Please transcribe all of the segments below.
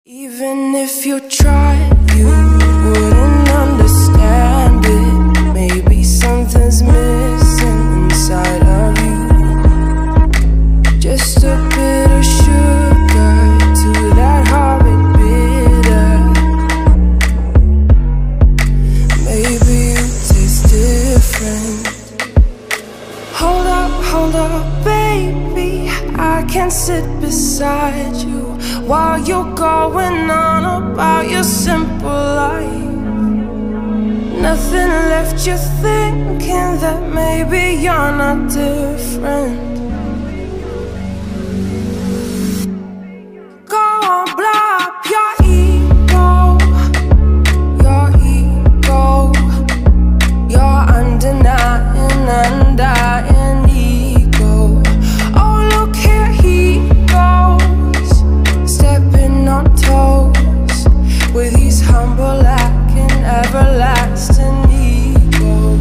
Even if you tried, you wouldn't understand it. Maybe something's missing inside of you. Just a bit of sugar to that horrid bitter. Maybe you taste different. Hold up, baby, I can sit beside you while you're going on about your simple life. Nothing left you thinking that maybe you're not different. Go on, blow up your ego, your undenying, undying ego. Oh, look here he goes, stepping on toes with his humble lacking everlasting ego.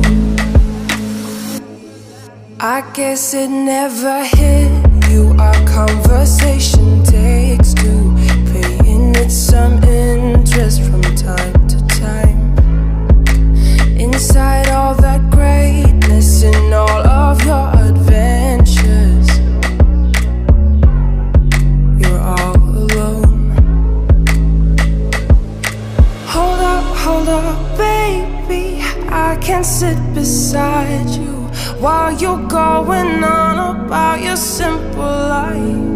I guess it never hit you, our conversation takes two, paying it some interest from time to time. Inside all that greatness and all of your adventures, you're all alone. Hold up, baby, I can sit beside you while you're going on about your simple life.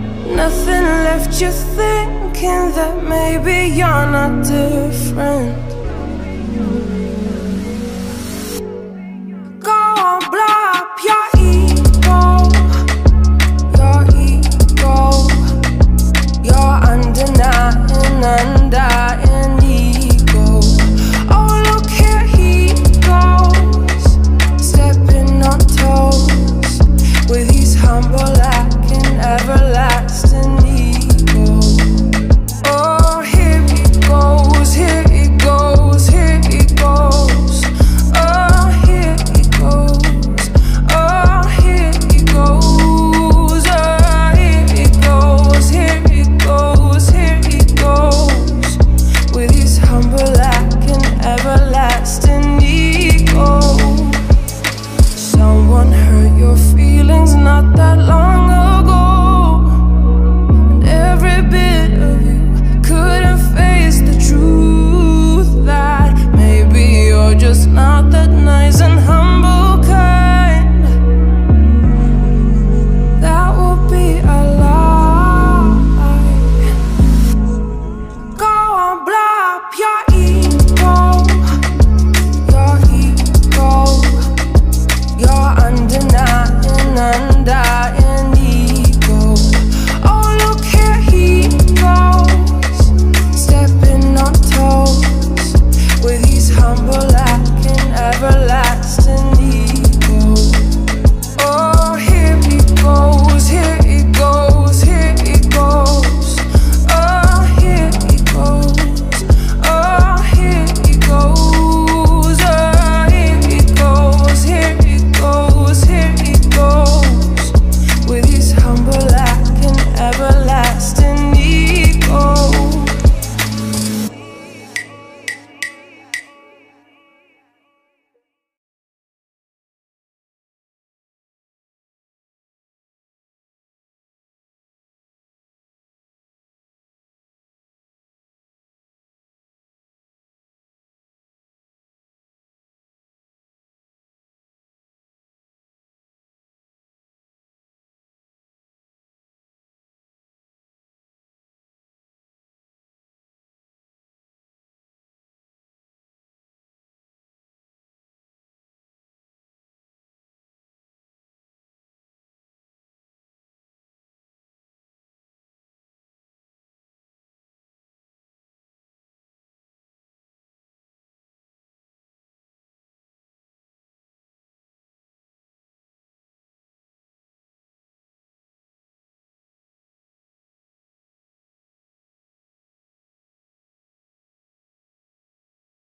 Nothing left you thinking that maybe you're not different.